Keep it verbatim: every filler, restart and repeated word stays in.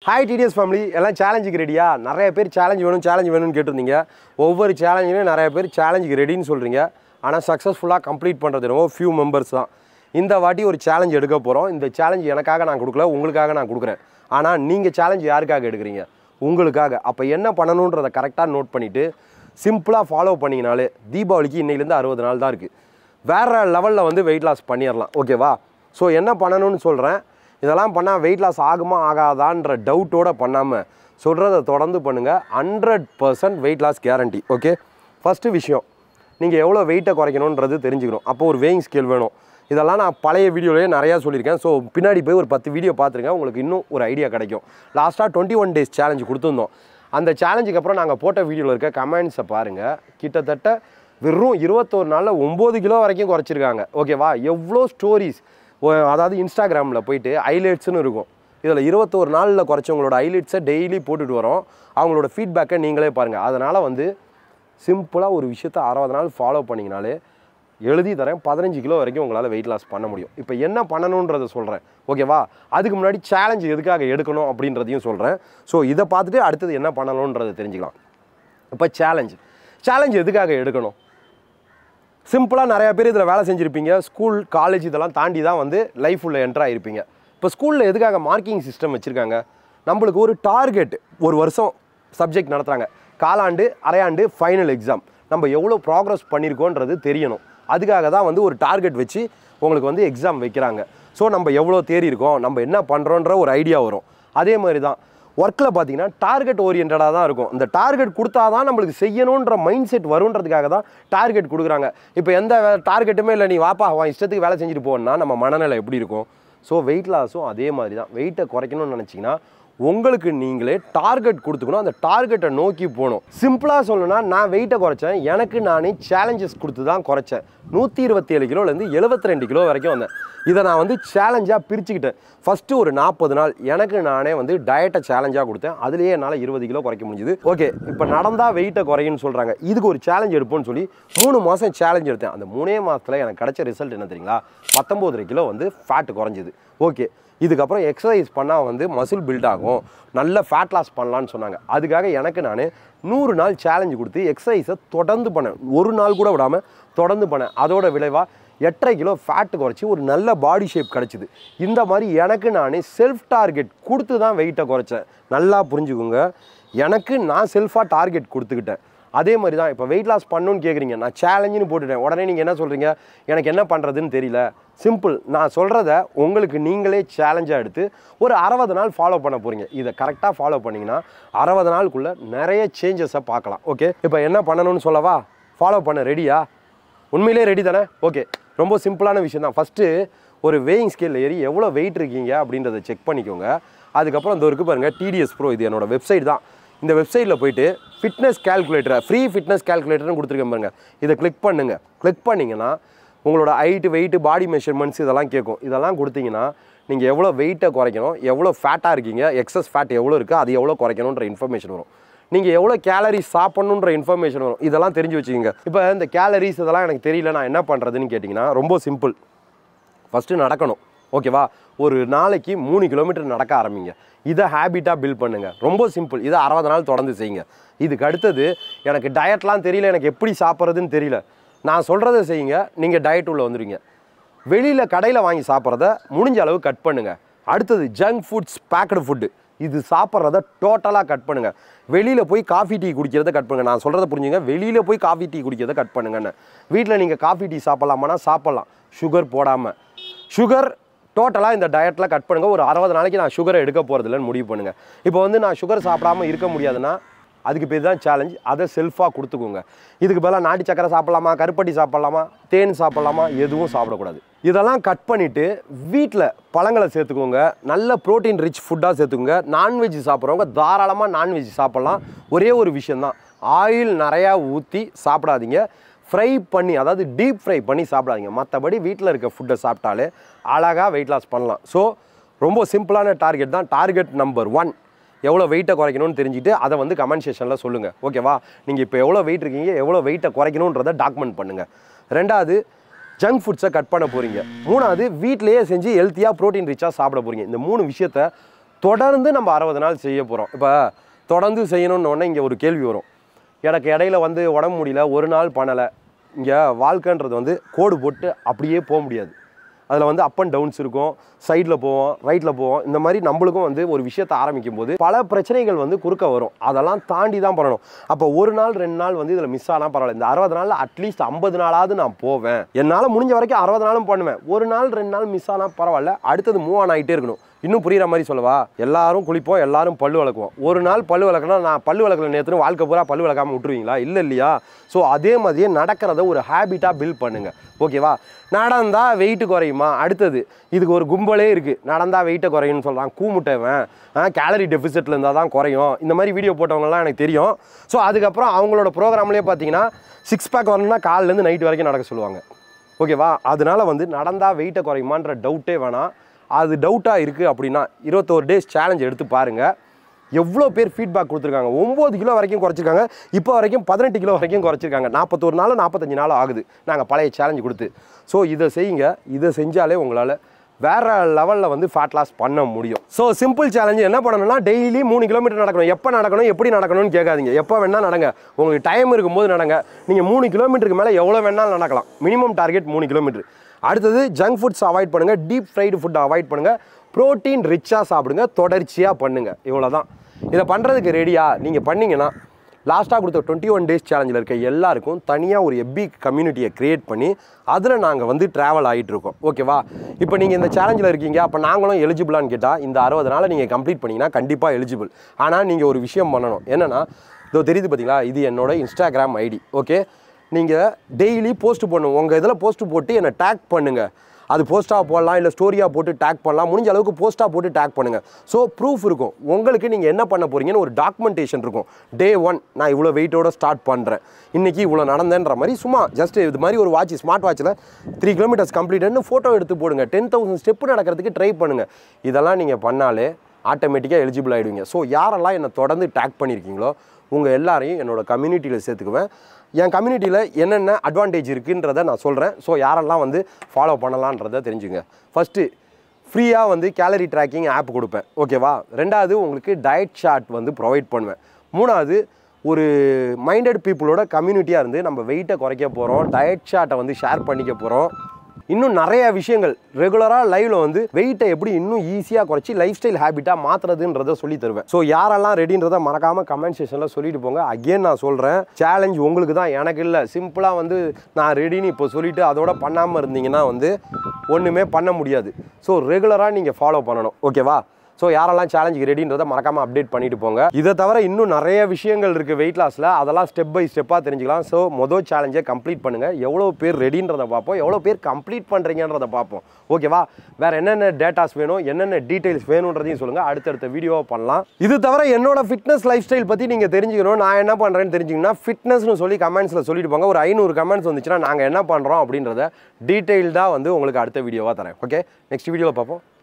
Hi T D S family, எல்லாம் சேலஞ்சுக்கு ரெடியா? நிறைய பேர் சேலஞ்ச் வேணும் சேலஞ்ச் வேணும்னு கேட்டிருந்தீங்க. ஒவ்வொரு சேலஞ்சிலும் நிறைய பேர் சேலஞ்சுக்கு ரெடின்னு சொல்றீங்க. ஆனா சக்சஸ்ஃபுல்லா கம்ப்ளீட் பண்றது ரொம்ப few members தான். இந்த வாட்டி ஒரு சேலஞ்ச் எடுக்க போறோம். இந்த சேலஞ்ச் எனக்காக நான் கொடுக்கல, உங்களுக்காக நான் கொடுக்கிறேன். ஆனா நீங்க சேலஞ்ச் யாருக்காக எடுக்கிறீங்க? உங்களுக்காக. அப்ப என்ன பண்ணணும்ன்றத கரெக்ட்டா நோட் பண்ணிட்டு சிம்பிளா ஃபாலோ பண்ணீங்கனாலே தீபாவளிக்கு இன்னையில இருந்து அறுபது நாள் தான் இருக்கு. வேற லெவல்ல வந்து weight loss பண்ணிரலாம். ஓகேவா? சோ என்ன பண்ணணும்னு சொல்றேன். இதெல்லாம் பண்ணா weight loss ஆகுமா ஆகாதான்ற டவுட்டோட பண்ணாம சொல்றத தொடர்ந்து பண்ணுங்க. hundred percent weight loss guarantee. Okay? First விஷயம் நீங்க எவ்வளவு வெயிட்ட குறைக்கணும்ன்றது தெரிஞ்சுக்கணும். அப்போ ஒரு weighing scale வேணும். இதெல்லாம் நான் பழைய வீடியோலயே நிறைய சொல்லியிருக்கேன். சோ பின்னாடி போய் ஒரு பத்து வீடியோ பார்த்துருங்க. உங்களுக்கு இன்னும் ஒரு ஐடியா கிடைக்கும். லாஸ்டா twenty-one days சேலஞ்ச் கொடுத்திருந்தோம். அந்த சேலஞ்சுக்கு அப்புறம் நாங்க போட்ட வீடியோல இருக்க கமெண்ட்ஸை பாருங்க. கிட்டத்தட்ட வெறும் இருபத்தொரு நாள்ல ஒன்பது கிலோ வரைக்கும் குறைச்சிருக்காங்க. ஓகேவா? எவ்வளோ ஸ்டோரிஸ் அதாவது இன்ஸ்டாகிராமில் போயிட்டு ஹைலைட்ஸ்னு இருக்கும். இதில் இருபத்தொரு நாளில் குறைச்சவங்களோட ஹைலைட்ஸை டெய்லி போட்டுட்டு வரோம். அவங்களோட ஃபீட்பேக்கை நீங்களே பாருங்கள். அதனால் வந்து சிம்பிளாக ஒரு விஷயத்தை அறுபது நாள் ஃபாலோ பண்ணிங்கனாலே எழுதி தரேன் பதினஞ்சு கிலோ வரைக்கும் உங்களால் வெயிட் லாஸ் பண்ண முடியும். இப்போ என்ன பண்ணணுன்றதை சொல்கிறேன். ஓகேவா? அதுக்கு முன்னாடி சேலஞ்ச் எதுக்காக எடுக்கணும் அப்படின்றதையும் சொல்கிறேன். ஸோ இதை பார்த்துட்டு அடுத்தது என்ன பண்ணணுன்றதை தெரிஞ்சுக்கலாம். இப்போ சேலஞ்ச் சேலஞ்ச் எதுக்காக எடுக்கணும்? சிம்பிளாக நிறையா பேர் இதில் வேலை செஞ்சுருப்பீங்க. ஸ்கூல் காலேஜ் இதெல்லாம் தாண்டி தான் வந்து லைஃப் உள்ள என்ட்ரு ஆகிருப்பீங்க. இப்போ ஸ்கூலில் எதுக்காக மார்க்கிங் சிஸ்டம் வச்சுருக்காங்க? நம்மளுக்கு ஒரு டார்கெட் ஒரு வருஷம் சப்ஜெக்ட் நடத்துகிறாங்க. காலாண்டு அரையாண்டு ஃபைனல் எக்ஸாம் நம்ம எவ்வளோ ப்ராக்ரஸ் பண்ணியிருக்கோன்றது தெரியணும். அதுக்காக தான் வந்து ஒரு டார்கெட் வச்சு உங்களுக்கு வந்து எக்ஸாம் வைக்கிறாங்க. ஸோ நம்ம எவ்வளோ தேறி இருக்கோம், நம்ம என்ன பண்ணுறோன்ற ஒரு ஐடியா வரும். அதே மாதிரி தான் ஒர்க்கில் பார்த்தீங்கன்னா டார்கெட் ஓரியன்டாக தான் இருக்கும். இந்த டார்கெட் கொடுத்தா தான் நம்மளுக்கு செய்யணுன்ற மைண்ட் செட் வருன்றதுக்காக தான் டார்கெட் கொடுக்குறாங்க. இப்போ எந்த டார்கெட்டுமே இல்லை, நீ வாப்பா வா இஷ்டத்துக்கு வேலை செஞ்சுட்டு போனா நம்ம மனநிலை எப்படி இருக்கும்? ஸோ வெயிட் லாஸும் அதே மாதிரி தான். வெயிட்டை குறைக்கணும்னு நினச்சிங்கன்னா உங்களுக்கு நீங்களே டார்கெட் கொடுத்துக்கணும். அந்த டார்கெட்டை நோக்கி போகணும். சிம்பிளாக சொல்லணும்னா நான் வெயிட்டை குறைச்சேன், எனக்கு நானே சேலஞ்சஸ் கொடுத்து தான் குறைச்சேன். நூற்றி இருபத்தி ஏழு கிலோலேருந்து எழுபத்தி ரெண்டு கிலோ வரைக்கும் வந்தேன். இதை நான் வந்து சேலஞ்சாக பிரிச்சுக்கிட்டேன். ஃபஸ்ட்டு ஒரு நாற்பது நாள் எனக்கு நானே வந்து டயட்டை சேலஞ்சாக கொடுத்தேன். அதுலேயே என்னால் இருபது கிலோ குறைக்க முடிஞ்சுது. ஓகே, இப்போ நடந்தால் வெயிட்டை குறையுன்னு சொல்கிறாங்க. இதுக்கு ஒரு சேலஞ்ச் எடுப்போம்னு சொல்லி மூணு மாதம் சேலஞ்ச் எடுத்தேன். அந்த மூணே மாதத்தில் எனக்கு கிடைச்ச ரிசல்ட் என்ன தெரியுங்களா? பத்தொம்போதரை கிலோ வந்து ஃபேட் குறைஞ்சிது. ஓகே, இதுக்கப்புறம் எக்ஸசைஸ் பண்ணால் வந்து மசில் பில்ட் ஆகும், நல்ல ஃபேட் லாஸ் பண்ணலான்னு சொன்னாங்க. அதுக்காக எனக்கு நான் நூறு நாள் சேலஞ்சு கொடுத்து எக்ஸசைஸை தொடர்ந்து பண்ணேன். ஒரு நாள் கூட விடாமல் தொடர்ந்து பண்ணேன். அதோட விளைவாக எட்டரை கிலோ ஃபேட்டு குறைச்சி ஒரு நல்ல பாடி ஷேப் கிடச்சிது. இந்த மாதிரி எனக்கு நானே செல்ஃப் டார்கெட் கொடுத்து தான் வெயிட்டை குறைச்சேன். நல்லா புரிஞ்சுக்கோங்க, எனக்கு நான் செல்ஃபாக டார்கெட் கொடுத்துக்கிட்டேன். அதே மாதிரி தான் இப்போ வெயிட் லாஸ் பண்ணணும்னு கேட்குறீங்க, நான் சேலஞ்சுன்னு போட்டுட்டேன். உடனே நீங்கள் என்ன சொல்கிறீங்க, எனக்கு என்ன பண்ணுறதுன்னு தெரியல. சிம்பிள், நான் சொல்கிறத உங்களுக்கு நீங்களே சேலஞ்சாக எடுத்து ஒரு அறுபது நாள் ஃபாலோ பண்ண போகிறீங்க. இதை கரெக்டாக ஃபாலோ பண்ணிங்கன்னா அறுபது நாளுக்குள்ளே நிறைய சேஞ்சஸை பார்க்கலாம். ஓகே, இப்போ என்ன பண்ணணும்னு சொல்லவா? ஃபாலோ பண்ண ரெடியா? உண்மையிலே ரெடி தானே? ஓகே, ரொம்ப சிம்பிளான விஷயம் தான். ஃபஸ்ட்டு ஒரு வேயிங் ஸ்கேலில் ஏறி எவ்வளோ வெயிட் இருக்கீங்க அப்படின்றத செக் பண்ணிக்கோங்க. அதுக்கப்புறம் இந்த இருக்குது பாருங்கள், T D S Pro, இது என்னோடய வெப்சைட் தான். இந்த வெப்சைட்டில் போய்ட்டு ஃபிட்னஸ் கேல்குலேட்டரை ஃப்ரீ ஃபிட்னஸ் கேல்குலேட்டர்னு கொடுத்துருக்கேன் பாருங்கள். இதை கிளிக் பண்ணுங்கள். கிளிக் பண்ணிங்கன்னா உங்களோட ஹைட்டு வெயிட்டு பாடி மெஷர்மெண்ட்ஸ் இதெல்லாம் கேட்கும். இதெல்லாம் கொடுத்தீங்கன்னா நீங்கள் எவ்வளோ வெயிட்டை குறைக்கணும், எவ்வளோ ஃபேட்டாக இருக்கீங்க, எக்ஸஸ் ஃபேட் எவ்வளோ இருக்குது, அது எவ்வளோ குறைக்கணுன்ற இன்ஃபர்மேஷன் வரும். நீங்கள் எவ்வளோ கேலரிஸ் சாப்பிட்ணுன்ற இன்ஃபர்மேஷன் வரும். இதெல்லாம் தெரிஞ்சு வச்சுக்கோங்க. இப்போ இந்த கேலரிஸ் இதெல்லாம் எனக்கு தெரியல, நான் என்ன பண்ணுறதுன்னு கேட்டிங்கன்னா ரொம்ப சிம்பிள். ஃபஸ்ட்டு நடக்கணும். ஓகேவா? ஒரு நாளைக்கு மூணு கிலோமீட்டர் நடக்க ஆரம்பிங்க. இதை ஹேபிட்டாக பில்ட் பண்ணுங்கள். ரொம்ப சிம்பிள். இதை அறுபது நாள் தொடர்ந்து செய்யுங்க. இதுக்கு அடுத்தது எனக்கு டயட்லாம் தெரியல, எனக்கு எப்படி சாப்பிட்றதுன்னு தெரியல, நான் சொல்கிறத செய்யுங்க. நீங்கள் டயட் உள்ள வந்துடுவீங்க. வெளியில் கடையில் வாங்கி சாப்பிட்றத முடிஞ்ச அளவு கட் பண்ணுங்கள். அடுத்தது ஜங்க் ஃபுட்ஸ், பேக்கடு ஃபுட்டு, இது சாப்பிட்றத டோட்டலாக கட் பண்ணுங்கள். வெளியில் போய் காஃபி டீ குடிக்கிறத கட் பண்ணுங்கள். நான் சொல்கிறத புரிஞ்சுங்க. வெளியில் போய் காஃபி டீ குடிக்கிறத கட் பண்ணுங்கன்னு. வீட்டில் நீங்கள் காஃபி டீ சாப்பிட்லாமான்னா சாப்பிட்லாம், சுகர் போடாமல். சுகர் டோட்டலாக இந்த டயட்டில் கட் பண்ணுங்கள். ஒரு அறுபது நாளைக்கு நான் சுகரை எடுக்க போகிறதில்லன்னு முடிவு பண்ணுங்கள். இப்போ வந்து நான் சுகர் சாப்பிடாமல் இருக்க முடியாதுன்னா அதுக்கு பேர் தான் சேலஞ்ச். அதை செல்ஃபாக கொடுத்துக்கோங்க. இதுக்கு பதிலாக நாட்டு சக்கரை சாப்பிட்லாமா, கருப்பட்டி சாப்பிட்லாமா, தேன் சாப்பிட்லாமா, எதுவும் சாப்பிடக்கூடாது. இதெல்லாம் கட் பண்ணிவிட்டு வீட்டில் பழங்களை சேர்த்துக்கோங்க. நல்ல ப்ரோட்டீன் ரிச் ஃபுட்டாக சேர்த்துக்கோங்க. நான்வெஜ் சாப்பிட்றவங்க தாராளமாக நான்வெஜ் சாப்பிட்லாம். ஒரே ஒரு விஷயந்தான், ஆயில் நிறையா ஊற்றி சாப்பிடாதீங்க. ஃப்ரை பண்ணி, அதாவது டீப் ஃப்ரை பண்ணி சாப்பிடாதீங்க. மற்றபடி வீட்டில் இருக்க ஃபுட்டை சாப்பிட்டாலே அழகாக வெயிட் லாஸ் பண்ணலாம். ஸோ ரொம்ப சிம்பிளான டார்கெட் தான். டார்கெட் நம்பர் ஒன், எவ்வளோ வெயிட்டை குறைக்கணும்னு தெரிஞ்சுட்டு அதை வந்து கமெண்ட் செக்ஷனில் சொல்லுங்கள். ஓகேவா? நீங்கள் இப்போ எவ்வளோ வெயிட் இருக்கீங்க, எவ்வளோ வெயிட்டை குறைக்கணுன்றதை டாக்குமெண்ட் பண்ணுங்கள். ரெண்டாவது, ஜங்க் ஃபுட்ஸை கட் பண்ண போகிறீங்க. மூணாவது, வீட்டிலேயே செஞ்சு ஹெல்த்தியாக ப்ரோட்டீன் ரிச்சாக சாப்பிட போகிறீங்க. இந்த மூணு விஷயத்தை தொடர்ந்து நம்ம அறுபது நாள் செய்ய போகிறோம். இப்போ தொடர்ந்து செய்யணும்னு உடனே இங்கே ஒரு கேள்வி வரும், எனக்கு இடையில வந்து உடம்பு முடியல, ஒரு நாள் பண்ணலை. இங்கே வாழ்க்கைன்றது வந்து கோடு போட்டு அப்படியே போக முடியாது. அதில் வந்து அப் அண்ட் டவுன்ஸ் இருக்கும், சைடில் போவோம், ரைட்டில் போவோம். இந்த மாதிரி நம்மளுக்கும் வந்து ஒரு விஷயத்தை ஆரம்பிக்கும் போது பல பிரச்சனைகள் வந்து குறுக்க வரும். அதெல்லாம் தாண்டி தான் பண்ணணும். அப்போ ஒரு நாள் ரெண்டு நாள் வந்து இதில் மிஸ் ஆனால் பரவாயில்ல. இந்த அறுபது நாளில் அட்லீஸ்ட் ஐம்பது நாளாவது நான் போவேன். என்னால் முடிஞ்ச வரைக்கும் அறுபது நாளும் பண்ணுவேன். ஒரு நாள் ரெண்டு நாள் மிஸ் ஆனால் பரவாயில்ல, அடுத்தது மூவ் ஆன் ஆகிட்டே இருக்கணும். இன்னும் புரிகிற மாதிரி சொல்லவா, எல்லாரும் குளிப்போம், எல்லாரும் பல்லு விளக்குவோம். ஒரு நாள் பல்லு விளக்குனா நான் பல்லு விளக்கல நேற்று வாழ்க்கை பூரா பல்லு விளக்காமல் விட்டுருவீங்களா? இல்லை இல்லையா? ஸோ அதே மாதிரியே நடக்கிறத ஒரு ஹேபிட்டாக பில்ட் பண்ணுங்கள். ஓகேவா? நடந்தால் வெயிட்டு குறையுமா? அடுத்தது இதுக்கு ஒரு கும்பலே இருக்குது, நடந்தால் வெயிட்டை குறையும்னு சொல்கிறான். கூமுட்டைவன் கேலரி டெஃபிசிட்டில் இருந்தால் தான் குறையும். இந்த மாதிரி வீடியோ போட்டவங்கலாம் எனக்கு தெரியும். ஸோ அதுக்கப்புறம் அவங்களோட ப்ரோக்ராம்லேயே பார்த்தீங்கன்னா சிக்ஸ் பேக் வரணும்னா காலிலேருந்து நைட் வரைக்கும் நடக்க சொல்லுவாங்க. ஓகேவா? அதனால வந்து நடந்தால் வெயிட்டை குறையுமான்ற டவுட்டே வேணாம். அது டவுட்டாக இருக்குது அப்படின்னா இருபத்தோரு டேஸ் சேலஞ்ச் எடுத்து பாருங்கள். எவ்வளோ பேர் ஃபீட்பேக் கொடுத்துருக்காங்க. ஒம்பது கிலோ வரைக்கும் குறைச்சிருக்காங்க. இப்போ வரைக்கும் பதினெட்டு கிலோ வரைக்கும் குறைச்சிருக்காங்க. நாற்பத்தொரு நாள் நாற்பத்தஞ்சு நாள் ஆகுது நாங்கள் பழைய சேலஞ்சு கொடுத்து. ஸோ இதை செய்யுங்க. இதை செஞ்சாலே உங்களால் வேறு லெவலில் வந்து ஃபேட் லாஸ் பண்ண முடியும். ஸோ சிம்பிள் சேலஞ்சு என்ன பண்ணணும்னா, டெய்லி மூணு கிலோமீட்டர் நடக்கணும். எப்போ நடக்கணும், எப்படி நடக்கணும்னு கேட்காதீங்க. எப்போ வேணால் நடங்க, உங்களுக்கு டைம் இருக்கும்போது நடங்க. நீங்கள் மூணு கிலோமீட்டருக்கு மேலே எவ்வளோ வேணாலும் நடக்கலாம். மினிமம் டார்கெட் மூணு கிலோமீட்டர். அடுத்தது ஜங்க் ஃபுட்ஸ் அவாய்ட் பண்ணுங்கள், டீப் ஃப்ரைடு ஃபுட்டை அவாய்ட் பண்ணுங்கள், ப்ரோட்டீன் ரிச்சாக சாப்பிடுங்க, தொடர்ச்சியாக பண்ணுங்கள். இவ்வளோ தான். இதை பண்ணுறதுக்கு ரெடியாக நீங்கள் பண்ணிங்கன்னா லாஸ்ட்டாக கொடுத்த டுவெண்ட்டி ஒன் டேஸ் சேலஞ்சில் இருக்க எல்லாருக்கும் தனியாக ஒரு எஃபி கம்யூனிட்டியை க்ரியேட் பண்ணி அதில் நாங்கள் வந்து ட்ராவல் ஆகிட்டுருக்கோம். ஓகேவா? இப்போ நீங்கள் இந்த சேலஞ்சில் இருக்கீங்க, அப்போ நாங்களும் எலிஜிபிளான்னு கேட்டால் இந்த அறுபது நாளை நீங்கள் கம்ப்ளீட் பண்ணிங்கன்னா கண்டிப்பாக எலிஜிபிள். ஆனால் நீங்கள் ஒரு விஷயம் பண்ணணும். என்னென்னா, இதோ தெரியுது பார்த்தீங்களா, இது என்னோட இன்ஸ்டாகிராம் ஐடி. ஓகே, நீங்கள் டெய்லி போஸ்ட்டு பண்ணுங்க. உங்கள் இதில் போஸ்ட்டு போட்டு என்னை டேக் பண்ணுங்கள். அது போஸ்ட்டாக போடலாம், இல்லை ஸ்டோரியாக போட்டு டேக் பண்ணலாம். முடிஞ்ச அளவுக்கு போஸ்ட்டாக போட்டு டேக் பண்ணுங்கள். ஸோ ப்ரூஃப் இருக்கும் உங்களுக்கு, நீங்கள் என்ன பண்ண போகிறீங்கன்னு ஒரு டாக்குமெண்டேஷன் இருக்கும். டே ஒன் நான் இவ்வளோ வெயிட்டோட ஸ்டார்ட் பண்ணுறேன், இன்றைக்கி இவ்வளோ நடந்தேன்ற மாதிரி சும்மா ஜஸ்ட் இது மாதிரி ஒரு வாட்ச், ஸ்மார்ட் வாட்சில் த்ரீ கிலோமீட்டர்ஸ் கம்ப்ளீட்னு ஃபோட்டோ எடுத்து போடுங்க. டென் தௌசண்ட் ஸ்டெப்பு நடக்கிறதுக்கு ட்ரை பண்ணுங்கள். இதெல்லாம் நீங்கள் பண்ணாலே ஆட்டோமேட்டிக்காக எலிஜிபிள் ஆகிடுவீங்க. ஸோ யாரெல்லாம் என்னை தொடர்ந்து டேக் பண்ணியிருக்கீங்களோ உங்கள் எல்லாரையும் என்னோட கம்யூனிட்டியில் சேர்த்துக்குவேன். என் கம்யூனிட்டியில் என்னென்ன அட்வான்டேஜ் இருக்குன்றதை நான் சொல்கிறேன். ஸோ யாரெல்லாம் வந்து ஃபாலோ பண்ணலான்றதை தெரிஞ்சுங்க. ஃபஸ்ட்டு ஃப்ரீயாக வந்து கேலரி ட்ராக்கிங் ஆப் கொடுப்பேன். ஓகேவா? ரெண்டாவது உங்களுக்கு டயட் சார்ட் வந்து ப்ரொவைட் பண்ணுவேன். மூணாவது ஒரு மைண்டட் பீப்புளோட கம்யூனிட்டியாக இருந்து நம்ம வெயிட்டை குறைக்க போகிறோம், டயட் சார்ட்டை வந்து ஷேர் பண்ணிக்க போகிறோம். இன்னும் நிறைய விஷயங்கள் ரெகுலராக லைவில் வந்து வெயிட்டை எப்படி இன்னும் ஈஸியாக குறைச்சி லைஃப் ஸ்டைல் ஹேபிட்டாக மாற்றுறதுன்றதை சொல்லி தருவேன். ஸோ யாரெல்லாம் ரெடின்றதை மறக்காமல் கமெண்ட் செக்ஷனில் சொல்லிட்டு போங்க. அகெயின் நான் சொல்கிறேன், சேலஞ்ச் உங்களுக்கு தான், எனக்கு இல்லை. சிம்பிளாக வந்து நான் ரெடின்னு இப்போ சொல்லிவிட்டு அதோட பண்ணாமல் இருந்தீங்கன்னா வந்து ஒன்றுமே பண்ண முடியாது. ஸோ ரெகுலராக நீங்கள் ஃபாலோ பண்ணணும். ஓகேவா? ஸோ யாரெல்லாம் சேலஞ்சுக்கு ரெடின்றதை மறக்காமல் அப்டேட் பண்ணிட்டு போங்க. இதை தவிர இன்னும் நிறைய விஷயங்கள் இருக்குது வெயிட் லாஸில், அதெல்லாம் ஸ்டெப் பை ஸ்டெப்பாக தெரிஞ்சுக்கலாம். ஸோ மொதல் சேலஞ்சை கம்ப்ளீட் பண்ணுங்கள். எவ்வளோ பேர் ரெடின்றதை பார்ப்போம், எவ்வளோ பேர் கம்ப்ளீட் பண்ணுறீங்கன்றதை பார்ப்போம். ஓகேவா? வேறு என்னென்ன டேட்டாஸ் வேணும், என்னென்ன டீட்டெயில்ஸ் வேணுன்றதையும் சொல்லுங்கள். அடுத்தடுத்த வீடியோவை பண்ணலாம். இது தவிர என்னோட ஃபிட்னஸ் லைஃப் ஸ்டைல் பற்றி நீங்கள் தெரிஞ்சுக்கணும், நான் என்ன பண்ணுறேன்னு தெரிஞ்சுக்கணும்னா ஃபிட்னஸ்னு சொல்லி கமெண்ட்ஸில் சொல்லிட்டு போங்க. ஒரு ஐநூறு கமெண்ட்ஸ் வந்துச்சுன்னா நாங்கள் என்ன பண்ணுறோம் அப்படின்றத டீட்டெயில்டாக வந்து உங்களுக்கு அடுத்த வீடியோவாக தரேன். ஓகே, நெக்ஸ்ட் வீடியோவில் பார்ப்போம்.